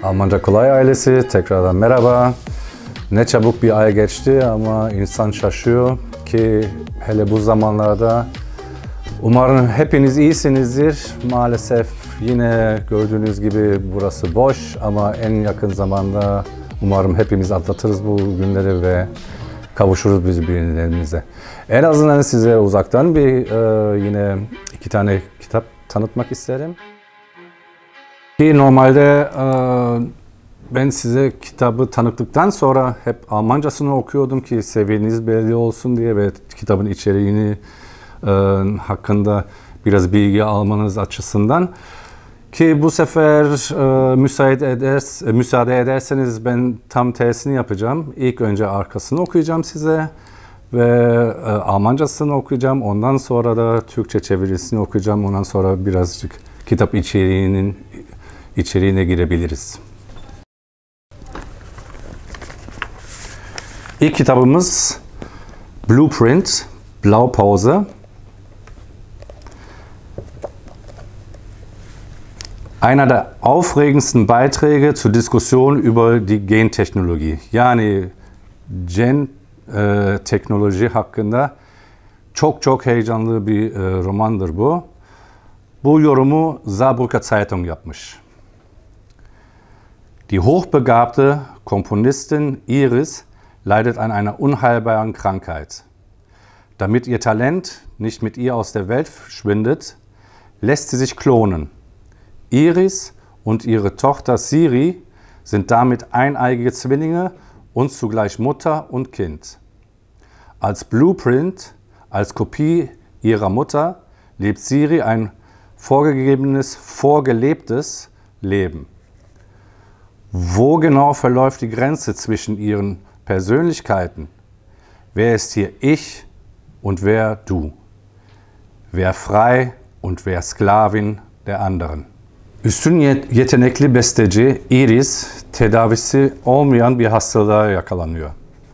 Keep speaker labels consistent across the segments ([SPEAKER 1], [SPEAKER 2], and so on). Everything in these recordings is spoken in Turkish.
[SPEAKER 1] Almanca Kolay ailesi tekrardan merhaba. Ne çabuk bir ay geçti ama insan şaşıyor ki hele bu zamanlarda umarım hepiniz iyisinizdir. Maalesef yine gördüğünüz gibi burası boş ama en yakın zamanda umarım hepimiz atlatırız bu günleri ve kavuşuruz birbirlerimize. En azından size uzaktan yine 2 tane kitap tanıtmak isterim. Ki normalde ben size kitabı tanıttıktan sonra hep Almancasını okuyordum ki seviyeniz belli olsun diye ve kitabın içeriğini hakkında biraz bilgi almanız açısından. Ki bu sefer müsaade ederseniz ben tam tersini yapacağım. İlk önce arkasını okuyacağım size ve Almancasını okuyacağım. Ondan sonra da Türkçe çevirisini okuyacağım. Ondan sonra birazcık kitap içeriğine girebiliriz. İlk kitabımız Blueprint, Blaupause. Einer der aufregendsten Beiträge zur Diskussion über die Gentechnologie. Yani gen teknoloji hakkında çok heyecanlı bir romandır bu. Bu yorumu Saarbrücker Zeitung yapmış. Die hochbegabte Komponistin Iris leidet an einer unheilbaren Krankheit. Damit ihr Talent nicht mit ihr aus der Welt verschwindet, lässt sie sich klonen. Iris und ihre Tochter Siri sind damit eineigige Zwillinge und zugleich Mutter und Kind. Als Blueprint, als Kopie ihrer Mutter, lebt Siri ein vorgegebenes, vorgelebtes Leben. Wo genau verläuft die Grenze zwischen ihren Persönlichkeiten? Wer ist hier ich und wer du? Wer frei und wer Sklavin der anderen? Üstün yetenekli besteci Iris, tedavisi olmayan bir hastalığa yakalanıyor.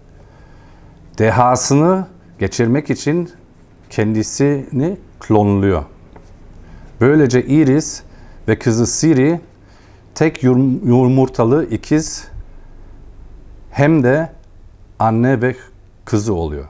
[SPEAKER 1] Dehasını geçirmek için kendisini klonluyor. Böylece Iris ve kızı Siri tek yumurtalı ikiz hem de anne ve kızı oluyor.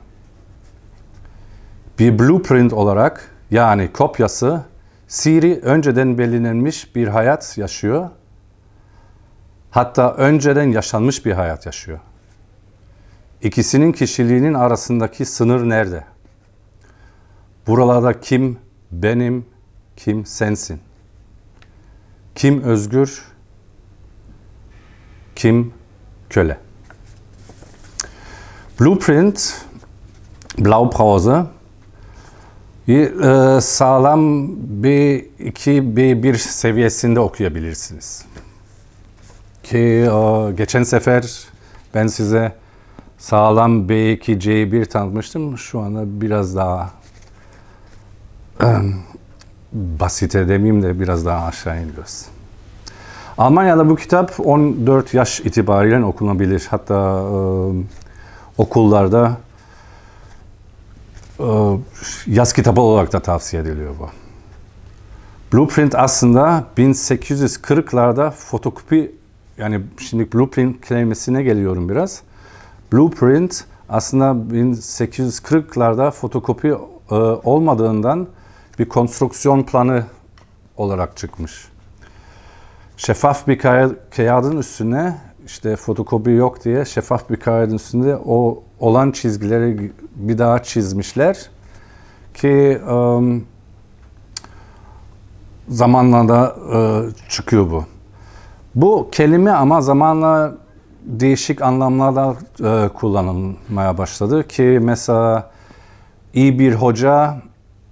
[SPEAKER 1] Bir blueprint olarak yani kopyası Siri önceden belirlenmiş bir hayat yaşıyor. Hatta önceden yaşanmış bir hayat yaşıyor. İkisinin kişiliğinin arasındaki sınır nerede? Buralarda kim benim, kim sensin? Kim özgür, kim köle? Blueprint, Blaupause, sağlam B2, B1 seviyesinde okuyabilirsiniz. Ki geçen sefer ben size sağlam B2, C1 tanıtmıştım. Şu anda biraz daha basit demeyeyim de biraz daha aşağı iniyoruz. Almanya'da bu kitap 14 yaş itibariyle okunabilir. Hatta okullarda yaz kitabı olarak da tavsiye ediliyor bu. Blueprint aslında 1840'larda fotokopi, yani şimdi blueprint kelimesine geliyorum biraz. Blueprint aslında 1840'larda fotokopi olmadığından bir konstrüksiyon planı olarak çıkmış. Şeffaf bir kağıdın üstüne, işte fotokopi yok diye şeffaf bir kağıdın üstünde o olan çizgileri bir daha çizmişler ki zamanla da çıkıyor bu. Bu kelime ama zamanla değişik anlamlarda kullanılmaya başladı ki mesela iyi bir hoca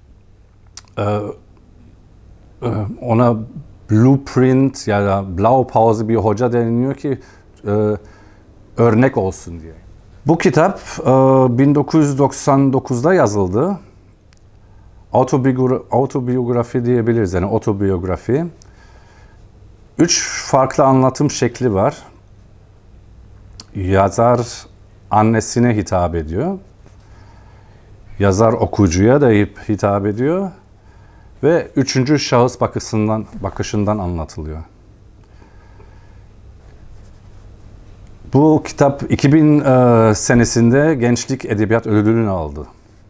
[SPEAKER 1] ona blueprint ya da Blaupause bir hoca deniliyor ki örnek olsun diye. Bu kitap 1999'da yazıldı. Otobiyografi diyebiliriz, yani otobiyografi. 3 farklı anlatım şekli var. Yazar annesine hitap ediyor. Yazar okuyucuya da hitap ediyor. Ve 3. şahıs bakışından anlatılıyor. Bu kitap 2000 senesinde Gençlik Edebiyat Ödülünü aldı.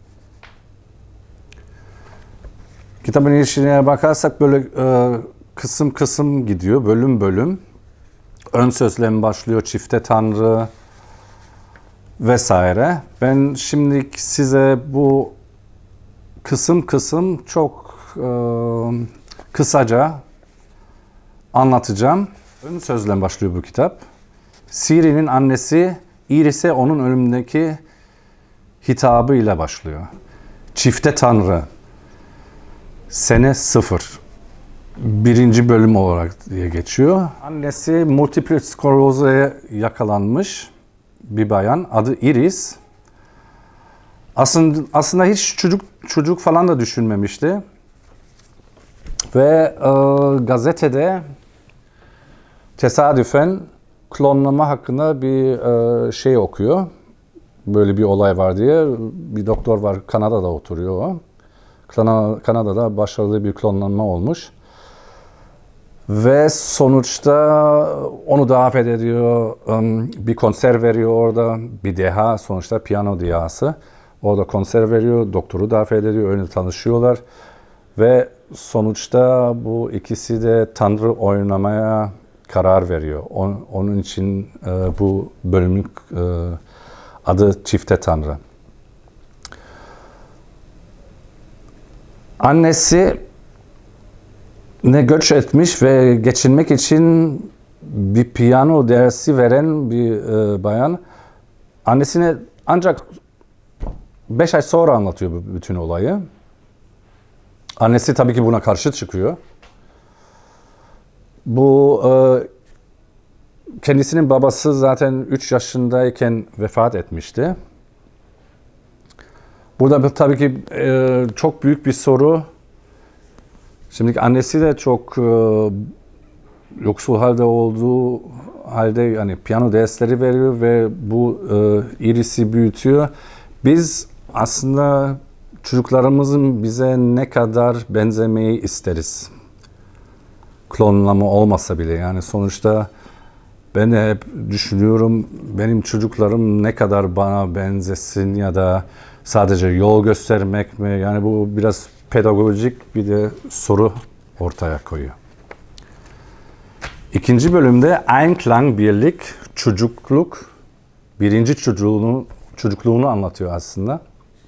[SPEAKER 1] Kitabın içine bakarsak böyle kısım kısım gidiyor, bölüm bölüm. Ön sözle başlıyor, çifte tanrı vesaire. Ben şimdi size bu kısım kısım çok kısaca anlatacağım. Ön sözle başlıyor bu kitap. Ciri'nin annesi Iris'e onun ölümündeki hitabıyla başlıyor. Çifte tanrı. Sene 0. Birinci bölüm olarak diye geçiyor. Annesi multiple sklerozaya yakalanmış bir bayan. Adı Iris. Aslında hiç çocuk falan da düşünmemişti. Ve gazetede tesadüfen klonlama hakkında bir şey okuyor. Böyle bir olay var diye. Bir doktor var, Kanada'da oturuyor o. Kanada'da başarılı bir klonlanma olmuş. Ve sonuçta onu davet ediyor, bir konser veriyor orada, bir deha, sonuçta piyano dehası. Orada konser veriyor, doktoru davet ediyor, öyle tanışıyorlar. Ve sonuçta bu ikisi de Tanrı oynamaya karar veriyor. Onun için bu bölümün adı Çifte Tanrı. Annesi ne göç etmiş ve geçinmek için bir piyano dersi veren bir bayan. Annesine ancak 5 ay sonra anlatıyor bütün olayı. Annesi tabii ki buna karşı çıkıyor. Bu kendisinin babası zaten 3 yaşındayken vefat etmişti. Burada tabii ki çok büyük bir soru. Şimdi annesi de çok yoksul halde olduğu halde yani piyano dersleri veriyor ve bu Iris'i büyütüyor. Biz aslında çocuklarımızın bize ne kadar benzemeyi isteriz. Klonlama olmasa bile yani sonuçta ben de hep düşünüyorum benim çocuklarım ne kadar bana benzesin ya da sadece yol göstermek mi? Yani bu biraz pedagojik bir de soru ortaya koyuyor. İkinci bölümde Einklang, birlik, çocukluk, birinci çocukluğunu anlatıyor aslında.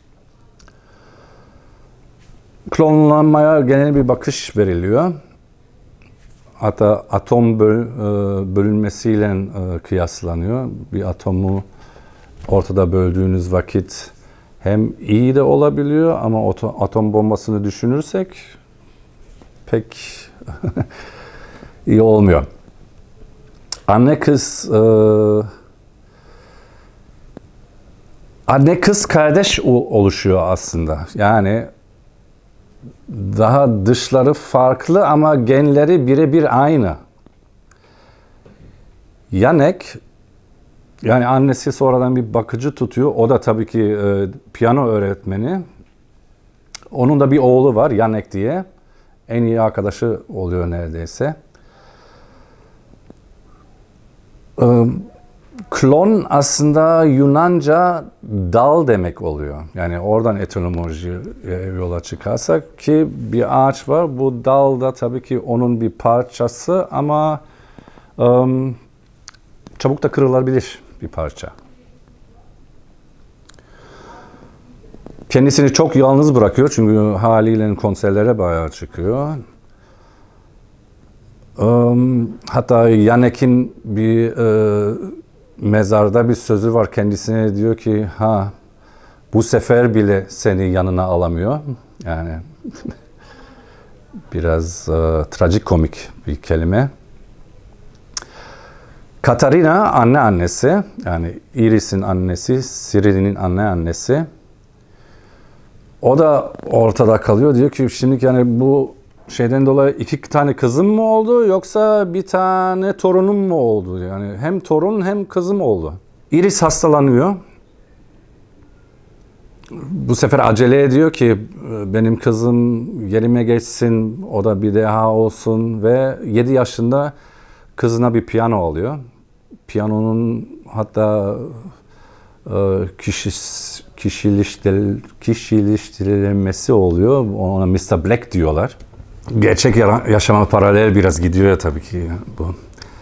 [SPEAKER 1] Klonlanmaya genel bir bakış veriliyor. Hatta atom bölünmesiyle kıyaslanıyor. Bir atomu ortada böldüğünüz vakit hem iyi de olabiliyor ama atom bombasını düşünürsek pek iyi olmuyor. Anne kız kardeş oluşuyor aslında. Yani daha dışları farklı ama genleri birebir aynı. Yanek, yani annesi sonradan bir bakıcı tutuyor. O da tabii ki piyano öğretmeni. Onun da bir oğlu var, Yanek diye. En iyi arkadaşı oluyor neredeyse. Klon aslında Yunanca dal demek oluyor. Yani oradan etimoloji yola çıkarsak ki bir ağaç var. Bu dal da tabii ki onun bir parçası ama çabuk da kırılabilir bir parça. Kendisini çok yalnız bırakıyor çünkü haliyle konserlere bayağı çıkıyor. Hatta Yanek'in bir mezarda bir sözü var, kendisine diyor ki bu sefer bile seni yanına alamıyor. Yani biraz trajikomik bir kelime. Katarina anneannesi, yani Iris'in annesi, Ciri'nin anneannesi. O da ortada kalıyor. Diyor ki şimdi yani bu şeyden dolayı 2 tane kızım mı oldu yoksa bir tane torunum mu oldu? Yani hem torun hem kızım oldu. Iris hastalanıyor. Bu sefer acele ediyor ki benim kızım yerime geçsin, o da bir deha olsun ve 7 yaşında kızına bir piyano alıyor. piyanonun hatta kişileştirilmesi oluyor. Ona Mr. Black diyorlar. Gerçek yaşama paralel biraz gidiyor ya tabii ki bu.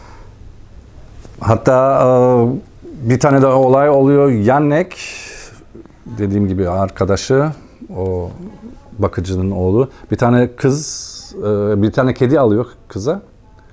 [SPEAKER 1] Hatta bir tane de olay oluyor. Yannick, dediğim gibi arkadaşı, o bakıcının oğlu. Bir tane bir tane kedi alıyor kıza.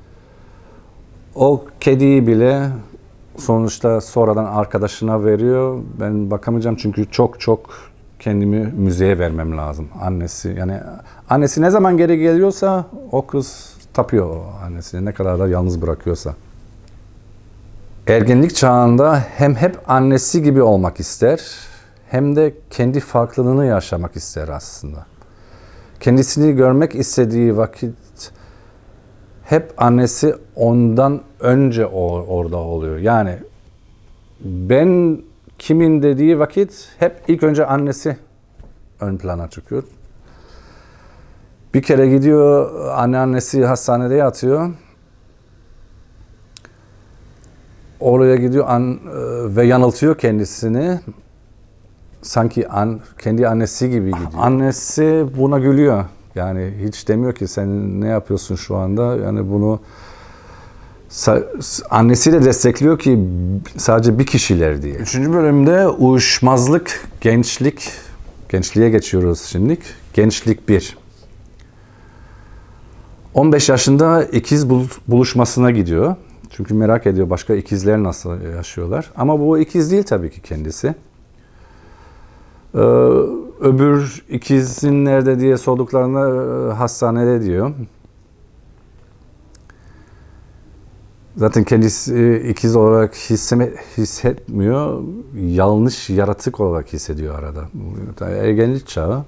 [SPEAKER 1] O kediyi bile sonuçta sonradan arkadaşına veriyor. Ben bakamayacağım çünkü çok kendimi müzeye vermem lazım. Annesi ne zaman geri geliyorsa o kız tapıyor annesini, ne kadar da yalnız bırakıyorsa. Ergenlik çağında hem hep annesi gibi olmak ister, hem de kendi farklılığını yaşamak ister aslında. Kendisini görmek istediği vakit hep annesi ondan önce orada oluyor. Yani ben kimin dediği vakit hep ilk önce annesi ön plana çıkıyor. Bir kere gidiyor, anneannesi hastanede yatıyor. Oraya gidiyor ve yanıltıyor kendisini. Sanki kendi annesi gibi gidiyor. Annesi buna gülüyor. Yani hiç demiyor ki sen ne yapıyorsun şu anda. Yani bunu annesi de destekliyor ki sadece bir kişiler diye. 3. bölümde uyuşmazlık, gençliğe geçiyoruz şimdi. Gençlik 1. 15 yaşında ikiz buluşmasına gidiyor. Çünkü merak ediyor başka ikizler nasıl yaşıyorlar. Ama bu ikiz değil tabii ki kendisi. Öbür ikizin nerede diye sorduklarında hastanede diyor. Zaten kendisi ikiz olarak hissetmiyor. Yanlış yaratık olarak hissediyor arada. Ergenlik çağı.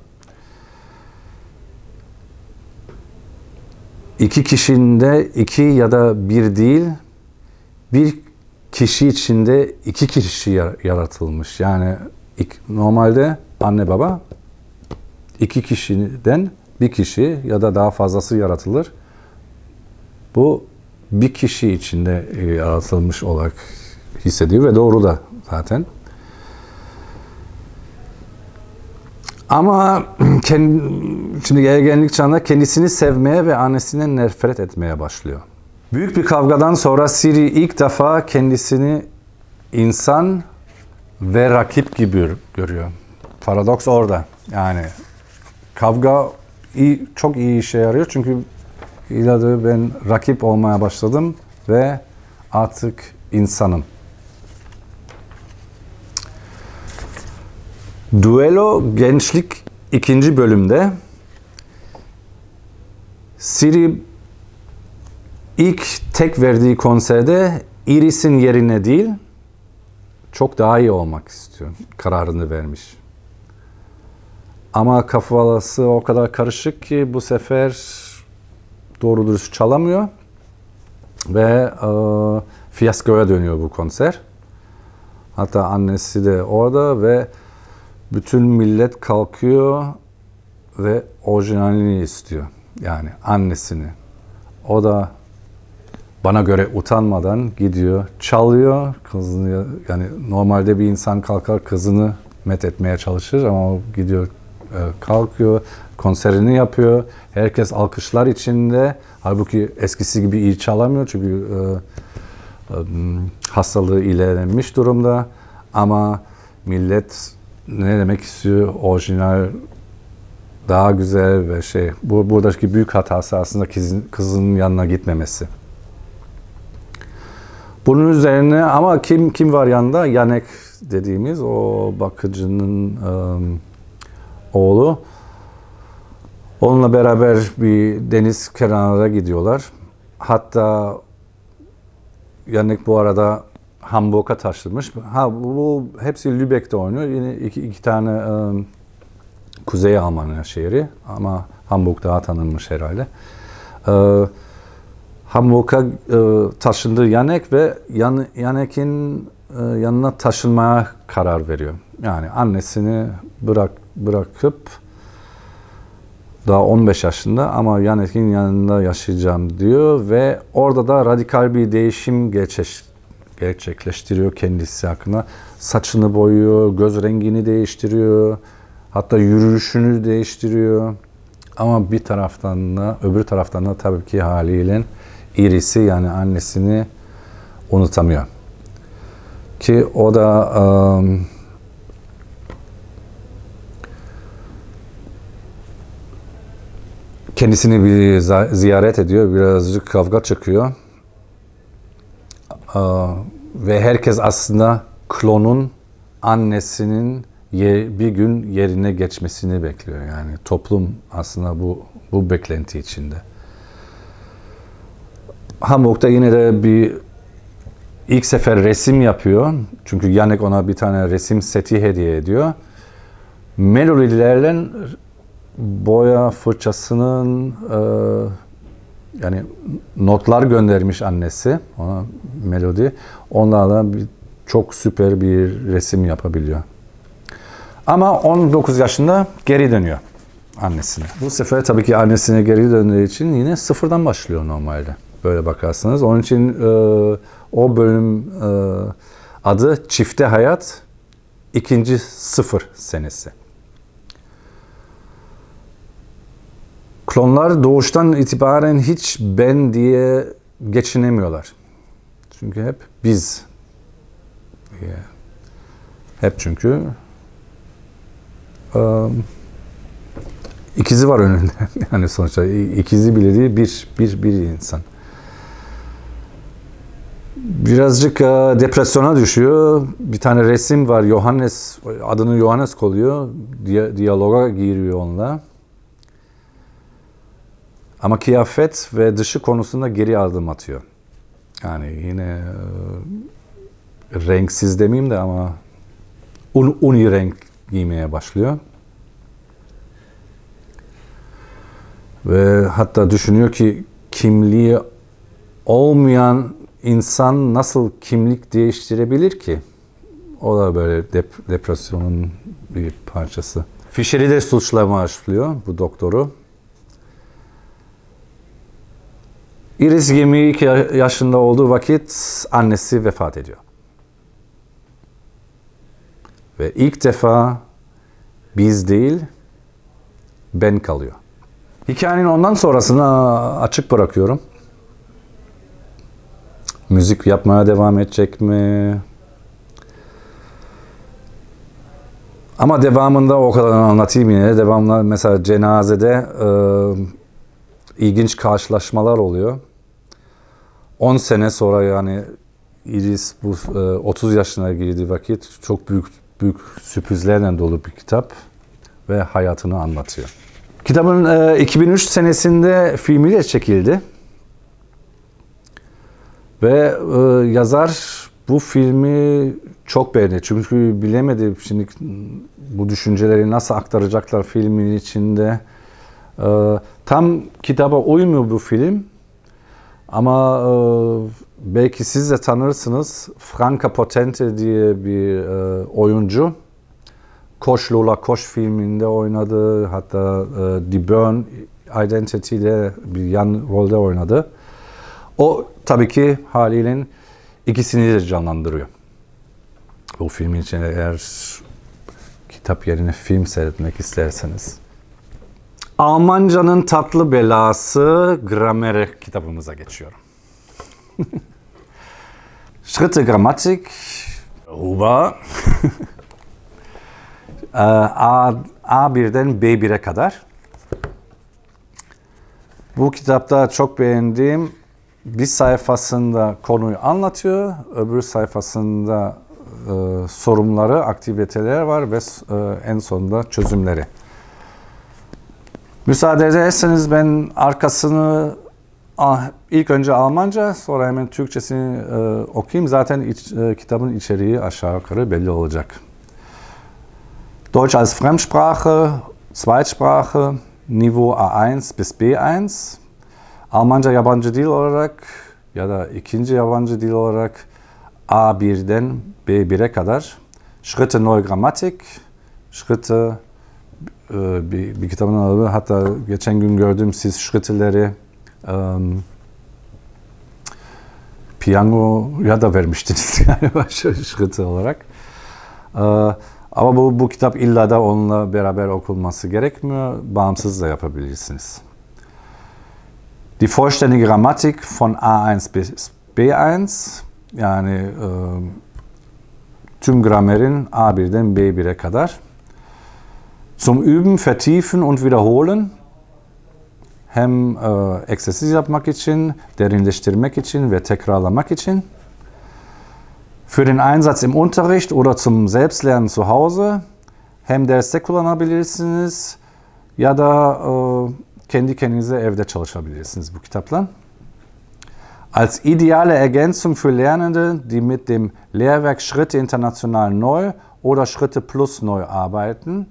[SPEAKER 1] İki kişinin iki ya da bir değil, bir kişi içinde iki kişi yaratılmış. Yani normalde anne baba iki kişiden bir kişi ya da daha fazlası yaratılır. Bu bir kişi içinde yaratılmış olarak hissediyor ve doğru da zaten. Ama şimdi ergenlik çağında kendisini sevmeye ve annesinden nefret etmeye başlıyor. Büyük bir kavgadan sonra Siri ilk defa kendisini insan ve rakip gibi görüyor. Paradoks orada. Yani kavga çok iyi işe yarıyor çünkü ileride ben rakip olmaya başladım ve artık insanım. Duelo gençlik 2. bölümde Siri ilk tek verdiği konserde Iris'in yerine değil, çok daha iyi olmak istiyor. Kararını vermiş. Ama kafası o kadar karışık ki bu sefer doğru dürüst çalamıyor. Ve fiyaskoya dönüyor bu konser. Hatta annesi de orada ve bütün millet kalkıyor ve orijinalini istiyor. Yani annesini. O da bana göre utanmadan gidiyor, çalıyor kızını. Yani normalde bir insan kalkar kızını methetmeye çalışır ama o gidiyor, kalkıyor, konserini yapıyor. Herkes alkışlar içinde. Halbuki eskisi gibi iyi çalamıyor çünkü hastalığı ilerlemiş durumda. Ama millet ne demek istiyor? Orijinal daha güzel ve buradaki büyük hatası aslında kızın yanına gitmemesi. Bunun üzerine ama kim var yanında? Yannick dediğimiz o bakıcının oğlu. Onunla beraber bir deniz kenarına gidiyorlar. Hatta Yannick bu arada Hamburg'a taşınmış. Bu hepsi Lübeck'te oynuyor. Yine iki tane Kuzey Almanya şehri ama Hamburg daha tanınmış herhalde. Hamburg'a taşındı Yannick ve Yannick'in yanına taşınmaya karar veriyor. Yani annesini bırakıp daha 15 yaşında ama Yannick'in yanında yaşayacağım diyor ve orada da radikal bir değişim gerçekleştiriyor kendisi hakkında. Saçını boyuyor, göz rengini değiştiriyor, hatta yürüyüşünü değiştiriyor. Ama bir taraftan da, öbür taraftan da tabii ki haliyle Iris'i yani annesini unutamıyor. Ki o da kendisini bir ziyaret ediyor, birazcık kavga çıkıyor. Ve herkes aslında klonun annesinin bir gün yerine geçmesini bekliyor. Yani toplum aslında bu beklenti içinde. Hamburg'da yine de ilk sefer resim yapıyor. Çünkü Yannick ona bir tane resim seti hediye ediyor. Melodilerle boya fırçasının yani notlar göndermiş annesi ona melodi. Onlarla çok süper bir resim yapabiliyor. Ama 19 yaşında geri dönüyor annesine. Bu sefer tabii ki annesine geri döndüğü için yine sıfırdan başlıyor normalde. Böyle bakarsanız. Onun için o bölüm adı Çifte Hayat, ikinci sıfır senesi. Klonlar doğuştan itibaren hiç ben diye geçinemiyorlar. Çünkü hep biz. Hep çünkü ikizi var önünde. Yani sonuçta ikizi bile değil bir insan. Birazcık depresyona düşüyor. Bir tane resim var. Adını Johannes koyuyor. Diyaloga giriyor onunla. Ama kıyafet ve dışı konusunda geri adım atıyor. Yani yine renksiz demeyeyim de ama uni renk giymeye başlıyor. Ve hatta düşünüyor ki kimliği olmayan insan nasıl kimlik değiştirebilir ki? O da böyle depresyonun bir parçası. Fischer'i de suçlamaya başlıyor bu doktoru. Iris 22 yaşında olduğu vakit annesi vefat ediyor. Ve ilk defa biz değil, ben kalıyor. Hikayenin ondan sonrasını açık bırakıyorum. Müzik yapmaya devam edecek mi? Ama devamında o kadar anlatayım yine. Devamında mesela cenazede ilginç karşılaşmalar oluyor. 10 sene sonra yani Iris 30 yaşına girdiği vakit çok büyük sürprizlerle dolu bir kitap ve hayatını anlatıyor. Kitabın 2003 senesinde filmiyle çekildi. Ve yazar bu filmi çok beğendi. Çünkü bilemedi şimdi bu düşünceleri nasıl aktaracaklar filmin içinde. Tam kitaba uymuyor bu film. Ama belki siz de tanırsınız. Franka Potente diye bir oyuncu. Koş Lola Koş filminde oynadı. Hatta The Bourne Identity'de bir yan rolde oynadı. O tabii ki haliyle ikisini de canlandırıyor. Bu filmin için eğer kitap yerine film seyretmek isterseniz. Almanca'nın tatlı belası Grammar kitabımıza geçiyorum. Schritte Grammatik, Huber, A1'den B1'e kadar. Bu kitapta çok beğendiğim bir sayfasında konuyu anlatıyor, öbür sayfasında sorunları, aktiviteler var ve en sonunda çözümleri. Müsaade ederseniz ben arkasını ilk önce Almanca, sonra hemen Türkçesini okuyayım. Zaten kitabın içeriği aşağı yukarı belli olacak. Deutsch als Fremdsprache, Zweitsprache, Niveau A1 bis B1. Almanca yabancı dil olarak ya da ikinci yabancı dil olarak A1'den B1'e kadar. Schritte Neue Grammatik, Schritte bir kitabın adı. Hatta geçen gün gördüm siz Schritte'leri piyangoya da vermiştiniz yani başarı olarak. Ama bu kitap illa da onunla beraber okunması gerekmiyor. Bağımsız da yapabilirsiniz. Die vollständige Grammatik von A1 bis B1, yani tüm gramerin A1'den B1'e kadar. Zum Üben, Vertiefen und Wiederholen. Hem egzersiz yapmak için, derinleştirmek için ve tekrarlamak için. Für den Einsatz im Unterricht oder zum Selbstlernen zu Hause. Hem derste kullanabilirsiniz ya da kendi kendinize evde çalışabilirsiniz bu kitapla. Als ideale Ergänzung für Lernende, die mit dem Lehrwerk Schritte international neu oder Schritte plus neu arbeiten.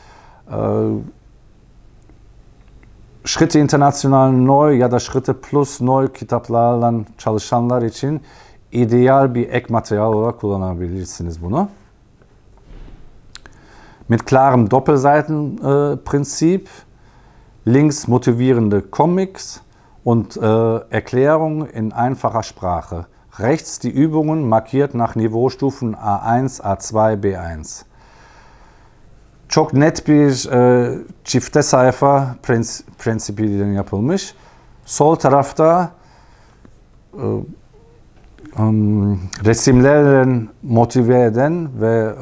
[SPEAKER 1] Schritte international neu ya da Schritte plus neu kitaplarla çalışanlar için ideal bir ek materyal olarak kullanabilirsiniz bunu. Mit klarem Doppelseitenprinzip, links motivierende Comics und Erklärungen in einfacher Sprache. Rechts die Übungen markiert nach Niveaustufen A1, A2, B1. Çok net bir çifte sayfa prensibiyle yapılmış. Sol tarafta resimlerle motive eden ve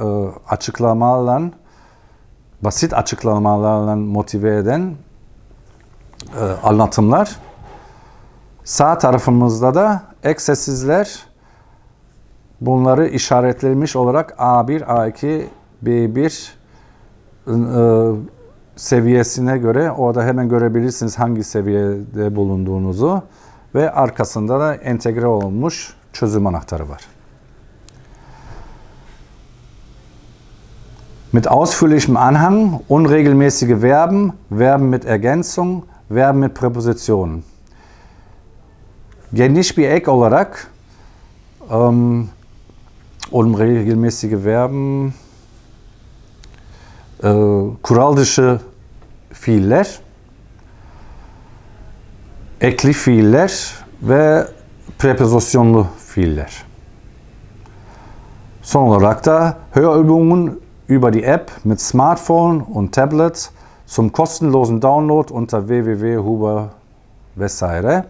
[SPEAKER 1] basit açıklamalarla motive eden anlatımlar. Sağ tarafımızda da egzersizler, bunları işaretlenmiş olarak A1, A2, B1 seviyesine göre orada hemen görebilirsiniz hangi seviyede bulunduğunuzu ve arkasında da entegre olmuş çözüm anahtarı var. Mit ausführlichem Anhang, unregelmäßige Verben, Verben mit Ergänzung, Verben mit Präpositionen. Geniş bir ek olarak unregelmäßige Verben, kural dışı fiiller, ekli fiiller ve prepozisyonlu fiiller. Son olarak da Hörübungen über die App mit Smartphone und Tablet zum kostenlosen Download unter www.huber vesaire.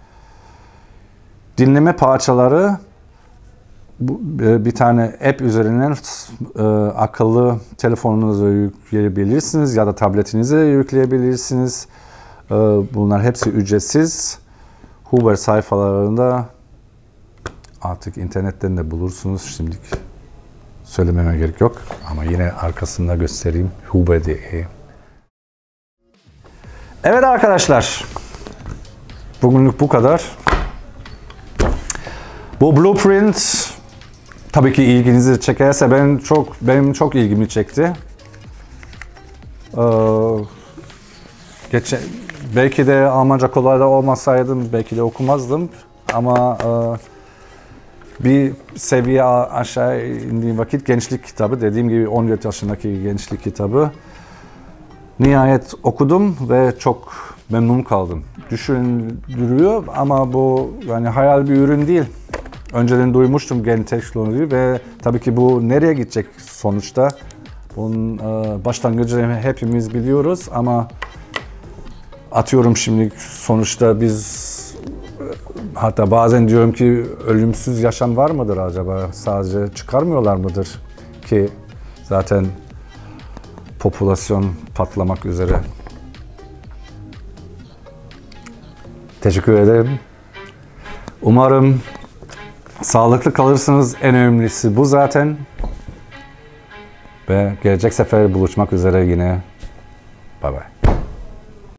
[SPEAKER 1] Dinleme parçaları bir tane app üzerinden akıllı telefonunuza yükleyebilirsiniz ya da tabletinize yükleyebilirsiniz. Bunlar hepsi ücretsiz. Huber sayfalarında artık internetten de bulursunuz. Şimdilik söylememe gerek yok ama yine arkasında göstereyim. Huber.de. Evet arkadaşlar, bugünlük bu kadar. Bu blueprint tabii ki ilginizi çekerse benim çok ilgimi çekti. Belki de Almanca kolay da olmasaydım belki de okumazdım ama bir seviye aşağı indiğim vakit gençlik kitabı, dediğim gibi 14 yaşındaki gençlik kitabı nihayet okudum ve çok memnun kaldım. Düşündürüyor ama bu yani hayal bir ürün değil. Önceden duymuştum gen teknolojiyi ve tabii ki bu nereye gidecek sonuçta? Bunun başlangıcını hepimiz biliyoruz ama atıyorum şimdi sonuçta biz hatta bazen diyorum ki ölümsüz yaşam var mıdır acaba? Sadece çıkarmıyorlar mıdır ki zaten popülasyon patlamak üzere. Teşekkür ederim. Umarım sağlıklı kalırsınız. En önemlisi bu zaten. Ve gelecek sefer buluşmak üzere yine. Bye bye.